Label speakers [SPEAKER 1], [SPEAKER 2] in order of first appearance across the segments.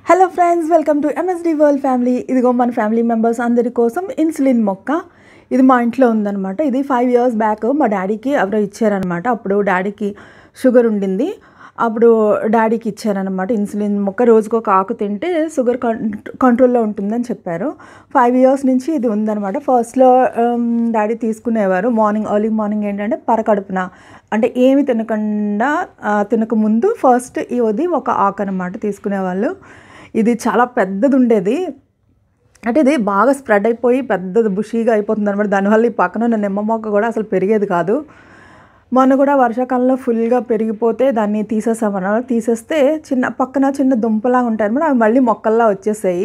[SPEAKER 1] Hello friends, welcome to MSD world family. ఇదిగో మన family members అందరి కోసం ఇన్సులిన్ మొక్క. ఇది మా ఇంట్లో ఉందన్నమాట. ఇది 5 years బ్యాక్ మా డాడీకి ఎవరో ఇచ్చారనమాట. అప్పుడు డాడీకి షుగర్ ఉండింది. అప్పుడు డాడీకి ఇచ్చారనమాట ఇన్సులిన్ మొక్క. రోజుకు ఒక ఆకు తింటే షుగర్ కంట్రోల్లో ఉంటుందని చెప్పారు. 5 years నుంచి ఇది ఉందన్నమాట. ఫస్ట్లో డాడీ తీసుకునేవారు. ఎర్లీ మార్నింగ్ ఏంటంటే పరకడుపున, అంటే ఏమి తినకుండా తినకముందు ఫస్ట్ ఇది ఒక ఆకు అనమాట తీసుకునేవాళ్ళు. ఇది చాలా పెద్దది ఉండేది. అంటే ఇది బాగా స్ప్రెడ్ అయిపోయి పెద్దది బుషీగా అయిపోతుంది అనమాట. దానివల్ల ఈ పక్కన ఉన్న నిమ్మ మొక్క కూడా అసలు పెరిగేది కాదు. మొన్న కూడా వర్షాకాలంలో ఫుల్గా పెరిగిపోతే దాన్ని తీసేసామన్నమాట. తీసేస్తే పక్కన చిన్న దుంపలాగా ఉంటాయి అనమాట. అవి మళ్ళీ మొక్కల్లా వచ్చేసాయి.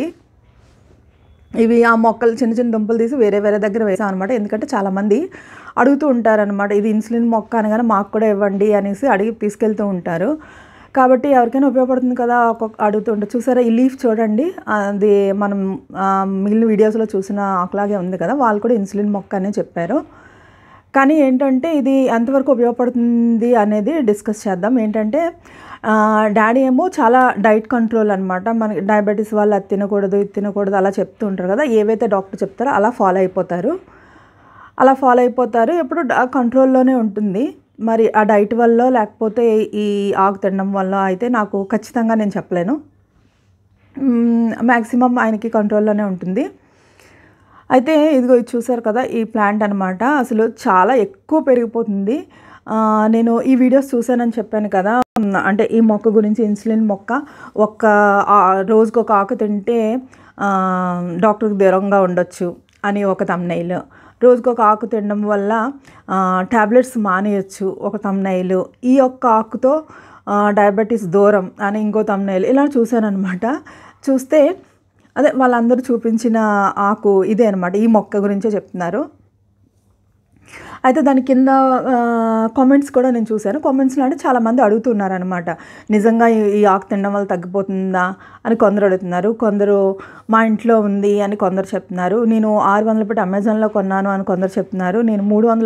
[SPEAKER 1] ఇవి ఆ మొక్కలు చిన్న చిన్న దుంపలు తీసి వేరే దగ్గర వేసాం అనమాట. ఎందుకంటే చాలామంది అడుగుతూ ఉంటారనమాట, ఇది ఇన్సులిన్ మొక్క అనగానే మాకు కూడా ఇవ్వండి అనేసి అడిగి తీసుకెళ్తూ ఉంటారు. కాబట్టి ఎవరికైనా ఉపయోగపడుతుంది కదా అడుగుతూ ఉంటారు. చూసారా, ఈ లీఫ్ చూడండి, అది మనం మిగిలిన వీడియోస్లో చూసిన ఆకులాగే ఉంది కదా. వాళ్ళు కూడా ఇన్సులిన్ మొక్క అనే చెప్పారు. కానీ ఏంటంటే ఇది ఎంతవరకు ఉపయోగపడుతుంది అనేది డిస్కస్ చేద్దాం. ఏంటంటే డాడీ ఏమో చాలా డైట్ కంట్రోల్ అనమాట. మనకి డయాబెటీస్ వాళ్ళు అది తినకూడదు ఇది తినకూడదు అలా చెప్తూ ఉంటారు కదా. ఏవైతే డాక్టర్ చెప్తారో అలా ఫాలో అయిపోతారు. ఎప్పుడు కంట్రోల్లోనే ఉంటుంది. మరి ఆ డైట్ వల్ల లేకపోతే ఈ ఆకు తినడం వల్ల అయితే నాకు ఖచ్చితంగా నేను చెప్పలేను. మ్యాక్సిమం ఆయనకి కంట్రోల్లోనే ఉంటుంది. అయితే ఇదిగో ఇది చూసారు కదా, ఈ ప్లాంట్ అనమాట అసలు చాలా ఎక్కువ పెరిగిపోతుంది. నేను ఈ వీడియోస్ చూసానని చెప్పాను కదా, అంటే ఈ మొక్క గురించి, ఇన్సులిన్ మొక్క. రోజుకు ఒక ఆకు తింటే డాక్టర్కి దూరంగా ఉండొచ్చు అని ఒక థంబ్నెయిల్. రోజుకు ఒక ఆకు తినడం వల్ల ట్యాబ్లెట్స్ మానేయచ్చు ఒక థంబ్నెయిల్. ఈ ఒక్క ఆకుతో డయాబెటీస్ దూరం అని ఇంకో థంబ్నెయిల్. ఇలా చూశానమాట. చూస్తే అదే వాళ్ళందరూ చూపించిన ఆకు ఇదే అనమాట. ఈ మొక్క గురించే చెప్తున్నారు. అయితే దాని కింద కామెంట్స్ కూడా నేను చూశాను. కామెంట్స్లో అంటే చాలామంది అడుగుతున్నారనమాట, నిజంగా ఈ ఆకు తినడం వల్ల తగ్గిపోతుందా అని కొందరు అడుగుతున్నారు. కొందరు మా ఇంట్లో ఉంది అని కొందరు చెప్తున్నారు. నేను 600 పెట్టి అమెజాన్లో కొన్నాను అని కొందరు చెప్తున్నారు. నేను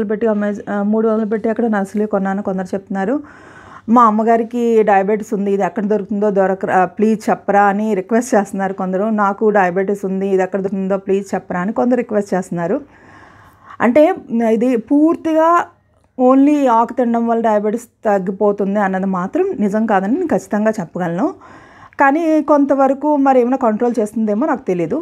[SPEAKER 1] 300 పెట్టి అక్కడ నర్సరీలో కొన్నాను కొందరు చెప్తున్నారు. మా అమ్మగారికి డయాబెటీస్ ఉంది, ఇది ఎక్కడ దొరుకుతుందో ప్లీజ్ చెప్పరా అని రిక్వెస్ట్ చేస్తున్నారు కొందరు. నాకు డయాబెటీస్ ఉంది, ఇది ఎక్కడ దొరుకుతుందో ప్లీజ్ చెప్పరా అని కొందరు రిక్వెస్ట్ చేస్తున్నారు. అంటే ఇది పూర్తిగా ఓన్లీ ఆకు తినడం వల్ల డయాబెటీస్ తగ్గిపోతుంది అన్నది మాత్రం నిజం కాదని నేను ఖచ్చితంగా చెప్పగలను. కానీ కొంతవరకు మరి ఏమైనా కంట్రోల్ చేస్తుందేమో నాకు తెలీదు.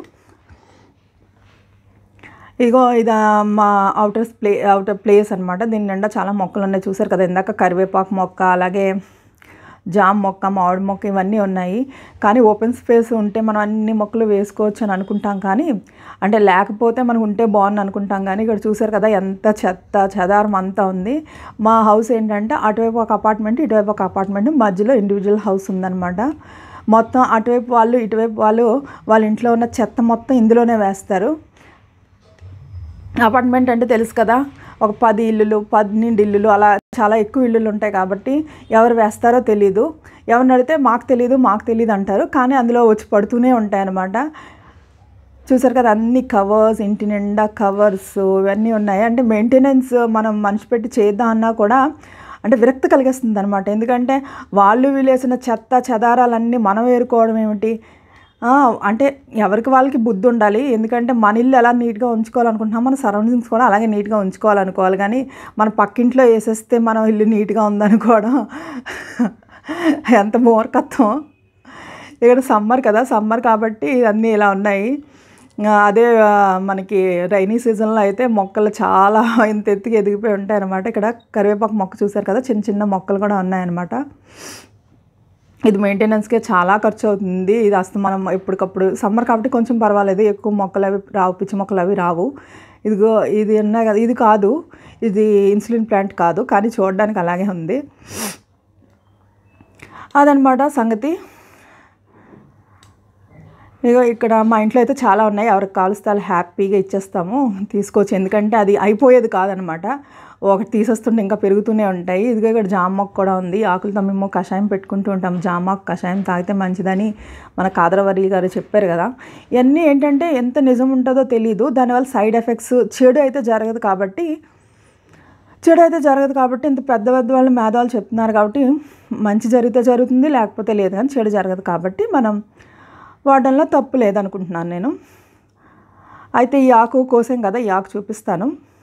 [SPEAKER 1] ఇదిగో ఇది మా అవుటర్ ప్లేస్ అనమాట. దీని నిండా చాలా మొక్కలు ఉన్నాయి. చూసారు కదా, ఇందాక కరివేపాకు మొక్క, అలాగే జామ మొక్క, మామిడి మొక్క ఇవన్నీ ఉన్నాయి. కానీ ఓపెన్ స్పేస్ ఉంటే మనం అన్ని మొక్కలు వేసుకోవచ్చు అని అనుకుంటాం. కానీ అంటే లేకపోతే మనకు ఉంటే బాగుంది అనుకుంటాం. కానీ ఇక్కడ చూసారు కదా ఎంత చెదారం అంతా ఉంది. మా హౌస్ ఏంటంటే అటువైపు ఒక అపార్ట్మెంట్, ఇటువైపు ఒక అపార్ట్మెంట్, మధ్యలో ఇండివిజువల్ హౌస్ ఉందన్నమాట. మొత్తం అటువైపు వాళ్ళు ఇటువైపు వాళ్ళు వాళ్ళ ఇంట్లో ఉన్న చెత్త మొత్తం ఇందులోనే వేస్తారు. అపార్ట్మెంట్ అంటే తెలుసు కదా, ఒక 10 ఇల్లులు 12 ఇల్లులు అలా చాలా ఎక్కువ ఇల్లులు ఉంటాయి. కాబట్టి ఎవరు వేస్తారో తెలీదు. ఎవరిని అడిగితే మాకు తెలియదు అంటారు. కానీ అందులో వచ్చి పడుతూనే ఉంటాయి అన్నమాట. చూసారు కదా, అన్ని కవర్స్, ఇంటి నిండా కవర్స్ ఇవన్నీ ఉన్నాయి. అంటే మెయింటెనెన్స్ మనం మనిషి పెట్టి చేద్దాం అన్నా కూడా అంటే విరక్తి కలిగిస్తుంది అనమాట. ఎందుకంటే వాళ్ళు వేసిన చెదారాలన్నీ మనం ఏరుకోవడం ఏమిటి? అంటే ఎవరికి వాళ్ళకి బుద్ధి ఉండాలి. ఎందుకంటే మన ఇల్లు ఎలా నీట్గా ఉంచుకోవాలనుకుంటున్నాం, మన సరౌండింగ్స్ కూడా అలాగే నీట్గా ఉంచుకోవాలనుకోవాలి. కానీ మన పక్కింట్లో వేసేస్తే మనం ఇల్లు నీట్గా ఉందనుకోవడం ఎంత మూర్ఖత్వం. ఇక్కడ సమ్మర్ కాబట్టి అన్నీ ఇలా ఉన్నాయి. అదే మనకి రైనీ సీజన్లో అయితే మొక్కలు చాలా ఇంత ఎత్తుకి ఎదిగిపోయి ఉంటాయి అన్నమాట. ఇక్కడ కరివేపాకు మొక్క చూసారు కదా, చిన్న చిన్న మొక్కలు కూడా ఉన్నాయన్నమాట. ఇది మెయింటెనెన్స్కే చాలా ఖర్చు అవుతుంది. ఇది అసలు మనం ఎప్పటికప్పుడు సమ్మర్ కాబట్టి కొంచెం పర్వాలేదు, ఎక్కువ మొక్కలు అవి రావు, పిచ్చి మొక్కలు అవి రావు. ఇదిగో ఇది ఉన్నాయి కదా, ఇది కాదు, ఇది ఇన్సులిన్ ప్లాంట్ కాదు, కానీ చూడడానికి అలాగే ఉంది. అదనమాట సంగతి. ఇగో ఇక్కడ మా ఇంట్లో అయితే చాలా ఉన్నాయి. ఎవరికి కావలిస్తే వాళ్ళు హ్యాపీగా ఇచ్చేస్తాము, తీసుకోవచ్చు. ఎందుకంటే అది అయిపోయేది కాదనమాట. ఒకటి తీసేస్తుంటే ఇంకా పెరుగుతూనే ఉంటాయి. ఇదిగో ఇక్కడ జామ మొక్క కూడా ఉంది. ఆకులతో మేము కషాయం పెట్టుకుంటూ ఉంటాం. జామాకు కషాయం తాగితే మంచిదని మన కాదరవల్లి గారు చెప్పారు కదా. ఇవన్నీ ఏంటంటే ఎంత నిజం ఉంటుందో తెలీదు. దానివల్ల సైడ్ ఎఫెక్ట్స్ చెడు అయితే జరగదు కాబట్టి ఇంత పెద్ద వాళ్ళు మేధావులు చెప్తున్నారు కాబట్టి మంచి జరిగితే జరుగుతుంది, లేకపోతే లేదు. కానీ చెడు జరగదు కాబట్టి మనం వాడడంలో తప్పు లేదనుకుంటున్నాను నేను. అయితే ఈ ఆకు కోసాం కదా, ఈ ఆకు చూపిస్తాను.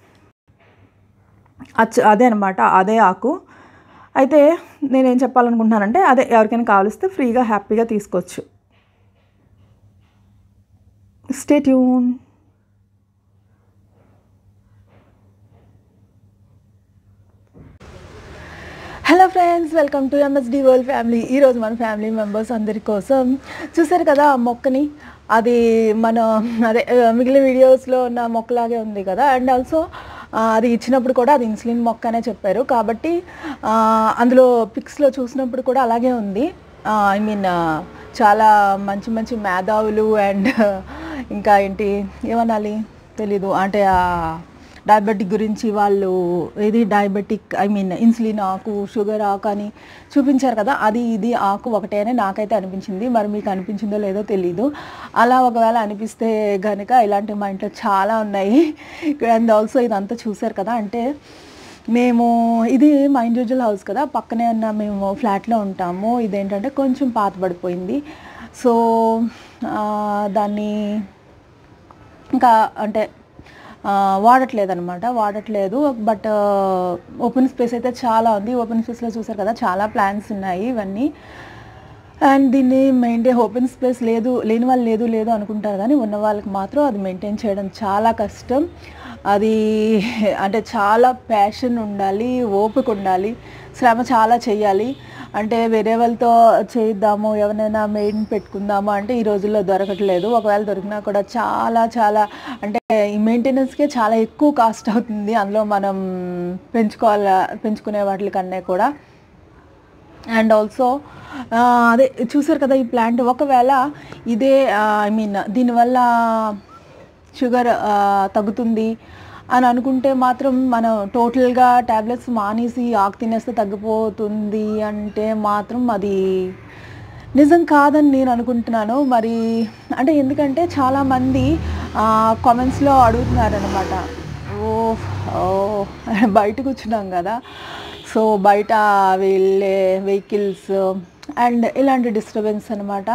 [SPEAKER 1] అదే అనమాట, అదే ఆకు. అయితే నేనేం చెప్పాలనుకుంటున్నానంటే అదే ఎవరికైనా కావలిస్తే ఫ్రీగా హ్యాపీగా తీసుకోవచ్చు. Stay tune. Hello friends, welcome to MSD world family. ఈరోజు మన ఫ్యామిలీ మెంబర్స్ అందరి కోసం చూసారు కదా ఆ మొక్కని. అది మన అదే మిగిలిన వీడియోస్లో ఉన్న మొక్కలాగే ఉంది కదా. అండ్ ఆల్సో అది ఇచ్చినప్పుడు కూడా అది ఇన్సులిన్ మొక్క అనే చెప్పారు. కాబట్టి అందులో పిక్స్లో చూసినప్పుడు కూడా అలాగే ఉంది. ఐ మీన్ చాలా మంచి మంచి మేధావులు అండ్ ఇంకా ఏంటి ఏమనాలి తెలీదు, అంటే డయాబెటిక్ గురించి వాళ్ళు ఇది డయాబెటిక్ ఐ మీన్ ఇన్సులిన్ ఆకు, షుగర్ ఆకు అని చూపించారు కదా. అది ఇది ఆకు ఒకటే అని నాకైతే అనిపించింది. మరి మీకు అనిపించిందో లేదో తెలీదు. అలా ఒకవేళ అనిపిస్తే కనుక ఇలాంటివి మా ఇంట్లో చాలా ఉన్నాయి. అండ్ ఆల్సో ఇదంతా చూసారు కదా, అంటే మేము ఇది మా ఇండివిజువల్ హౌస్ కదా, పక్కనే ఉన్న మేము ఫ్లాట్లో ఉంటాము. ఇదేంటంటే కొంచెం పాత పడిపోయింది. సో దాన్ని ఇంకా అంటే వాడట్లేదు. బట్ ఓపెన్ స్పేస్ అయితే చాలా ఉంది. ఓపెన్ స్పేస్లో చూసారు కదా చాలా ప్లాంట్స్ ఉన్నాయి ఇవన్నీ. అండ్ దీన్ని మెయింటైన్ ఓపెన్ స్పేస్ లేని వాళ్ళు లేదు అనుకుంటారు, కానీ ఉన్న వాళ్ళకి మాత్రం అది మెయింటైన్ చేయడం చాలా కష్టం. అది అంటే చాలా ప్యాషన్ ఉండాలి, ఓపిక ఉండాలి, శ్రమ చాలా చేయాలి. అంటే వేరే వాళ్ళతో చేద్దాము, ఎవరైనా మెయిన్ పెట్టుకుందాము అంటే ఈ రోజుల్లో దొరకట్లేదు. ఒకవేళ దొరికినా కూడా చాలా అంటే ఈ మెయింటెనెన్స్కే చాలా ఎక్కువ కాస్ట్ అవుతుంది. అందులో మనం పెంచుకునే వాటి కన్నా కూడా. అండ్ ఆల్సో అదే చూసారు కదా ఈ ప్లాంట్, ఒకవేళ ఇదే ఐ మీన్ దీనివల్ల షుగర్ తగ్గుతుంది అని అనుకుంటే మాత్రం మనం టోటల్గా ట్యాబ్లెట్స్ మానేసి ఆకు తినేస్తే తగ్గిపోతుంది అంటే మాత్రం అది నిజం కాదని నేను అనుకుంటున్నాను. మరి అంటే ఎందుకంటే చాలామంది కామెంట్స్లో అడుగుతున్నారనమాట. బయట కూర్చున్నాం కదా, సో బయట వెళ్ళే వెహికల్స్ అండ్ ఇలాంటి డిస్టర్బెన్స్ అనమాట.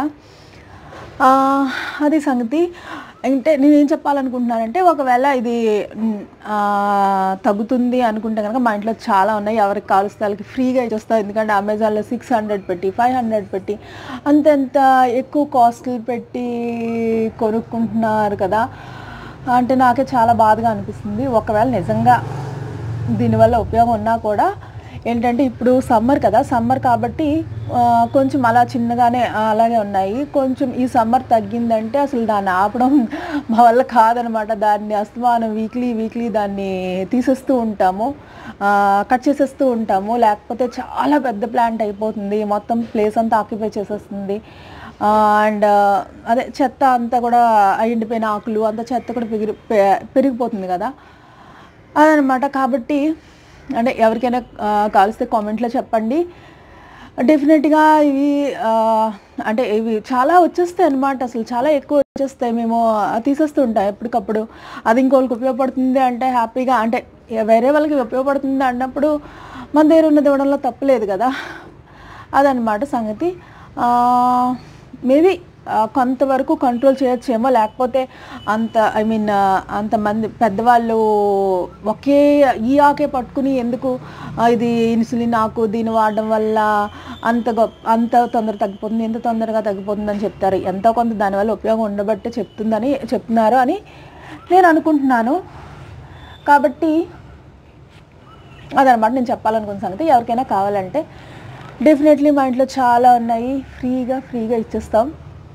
[SPEAKER 1] అది సంగతి. అంటే నేనేం చెప్పాలనుకుంటున్నానంటే ఒకవేళ ఇది తగ్గుతుంది అనుకుంటే కనుక మా ఇంట్లో చాలా ఉన్నాయి. ఎవరికి కావాల్సిన వాళ్ళకి ఫ్రీగా ఇచ్చేస్తాం. ఎందుకంటే అమెజాన్లో 600 పెట్టి 500 పెట్టి అంతంత ఎక్కువ కాస్ట్లు పెట్టి కొనుక్కుంటున్నారు కదా. అంటే నాకే చాలా బాధగా అనిపిస్తుంది. ఒకవేళ నిజంగా దీనివల్ల ఉపయోగం ఉన్నా కూడా ఏంటంటే ఇప్పుడు సమ్మర్ కదా, సమ్మర్ కాబట్టి కొంచెం అలా చిన్నగానే అలాగే ఉన్నాయి. కొంచెం ఈ సమ్మర్ తగ్గిందంటే అసలు దాన్ని ఆపడం మా వల్ల కాదనమాట. దాన్ని అస్తమానం వీక్లీ దాన్ని తీసేస్తూ ఉంటాము, కట్ చేసేస్తూ ఉంటాము. లేకపోతే చాలా పెద్ద ప్లాంట్ అయిపోతుంది, మొత్తం ప్లేస్ అంతా ఆక్యుపై చేసేస్తుంది. అండ్ అదే చెత్త అంతా కూడా ఎండిపోయిన ఆకులు అంతా చెత్త కూడా పెరిగిపోతుంది కదా, అదనమాట. కాబట్టి అంటే ఎవరికైనా కావలిస్తే కామెంట్లో చెప్పండి. డెఫినెట్గా ఇవి అంటే ఇవి చాలా వచ్చేస్తాయి అన్నమాట. అసలు చాలా ఎక్కువ వచ్చేస్తాయి. మేము తీసేస్తూ ఉంటాం ఎప్పటికప్పుడు. అది ఇంకోళ్ళకి ఉపయోగపడుతుంది అంటే హ్యాపీగా, అంటే వేరే వాళ్ళకి ఉపయోగపడుతుంది అన్నప్పుడు మన దగ్గర ఉన్నది ఇవ్వడంలో తప్పులేదు కదా, అదనమాట సంగతి. మేబీ కొంతవరకు కంట్రోల్ చేయొచ్చేమో, లేకపోతే ఐ మీన్ అంతమంది పెద్దవాళ్ళు ఒకే ఈ ఆకే పట్టుకుని ఎందుకు ఇది ఇన్సులిన్ ఆకు దీన్ని వాడడం వల్ల అంత తొందర తగ్గిపోతుంది, ఎంత తొందరగా తగ్గిపోతుందని చెప్తారు. ఎంతో కొంత దానివల్ల ఉపయోగం ఉండబట్టే చెప్తున్నారు అని నేను అనుకుంటున్నాను. కాబట్టి అదనమాట నేను చెప్పాలనుకున్న సంగతి. ఎవరికైనా కావాలంటే డెఫినెట్లీ మా ఇంట్లో చాలా ఉన్నాయి, ఫ్రీగా ఇచ్చేస్తాం.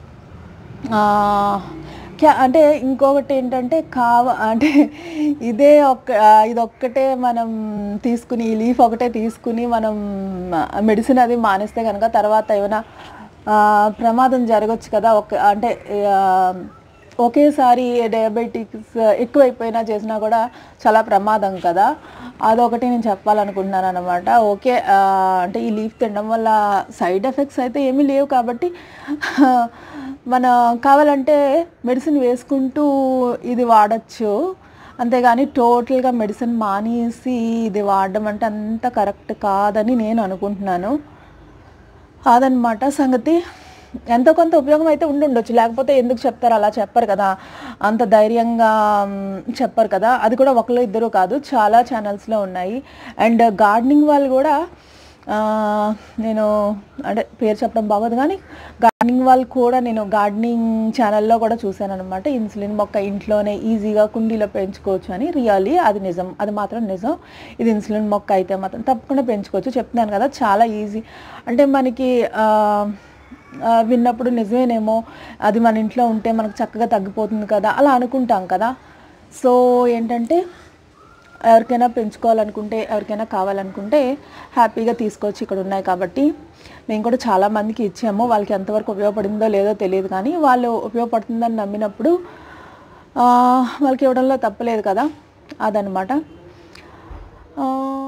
[SPEAKER 1] అంటే ఇంకొకటి ఏంటంటే అంటే ఇదొక్కటే మనం తీసుకుని, ఈ లీఫ్ ఒకటే తీసుకుని మనం మెడిసిన్ అది మానేస్తే కనుక తర్వాత ఏమైనా ప్రమాదం జరగచ్చు కదా. అంటే ఒకేసారి డయాబెటిక్స్ ఎక్కువైపోయినా చేసినా కూడా చాలా ప్రమాదం కదా. అదొకటి నేను చెప్పాలనుకుంటున్నాను అనమాట. ఓకే, అంటే ఈ లీఫ్ తినడం వల్ల సైడ్ ఎఫెక్ట్స్ అయితే ఏమీ లేవు కాబట్టి మనం కావాలంటే మెడిసిన్ వేసుకుంటూ ఇది వాడచ్చు. అంతేగాని టోటల్గా మెడిసిన్ మానేసి ఇది వాడడం అంటే అంత కరెక్ట్ కాదని నేను అనుకుంటున్నాను. అదనమాట సంగతి. ఎంతో కొంత ఉపయోగం అయితే ఉండుండొచ్చు. లేకపోతే ఎందుకు చెప్తారు? అలా చెప్పరు కదా! అంత ధైర్యంగా చెప్పరు కదా! అది కూడా ఒకళ్ళు ఇద్దరు కాదు. చాలా ఛానల్స్‌లో ఉన్నాయి. అండ్ గార్డెనింగ్ వాళ్ళు గూడా నేను అంటే పేరు చెప్పడం బాగోదు గానీ, గార్డెనింగ్ వాళ్ళు కూడా నేను గార్డెనింగ్ ఛానల్‌లో కూడా చూసాననమాట. ఇన్సులిన్ మొక్క ఇంట్లోనే ఈజీగా కుండీలో పెంచుకోవచ్చు అని. రియల్లీ అది నిజం. అది మాత్రం నిజం. ఇది ఇన్సులిన్ మొక్క అయితే మాత్రం తప్పకుండా పెంచుకోవచ్చు. చెప్తున్నాను కదా! చాలా ఈజీ. అంటే మనకి విన్నప్పుడు నిజమేనేమో, అది మన ఇంట్లో ఉంటే మనకు చక్కగా తగ్గిపోతుంది కదా! అలా అనుకుంటాం కదా! సో ఏంటంటే ఎవరికైనా పెంచుకోవాలనుకుంటే, ఎవరికైనా కావాలనుకుంటే హ్యాపీగా తీసుకోవచ్చు. ఇక్కడ ఉన్నాయి కాబట్టి. మేము కూడా చాలామందికి ఇచ్చాము. వాళ్ళకి ఎంతవరకు ఉపయోగపడిందో లేదో తెలియదు కానీ, వాళ్ళు ఉపయోగపడుతుందని నమ్మినప్పుడు వాళ్ళకి ఇవ్వడంలో తప్పులేదు కదా! అదనమాట.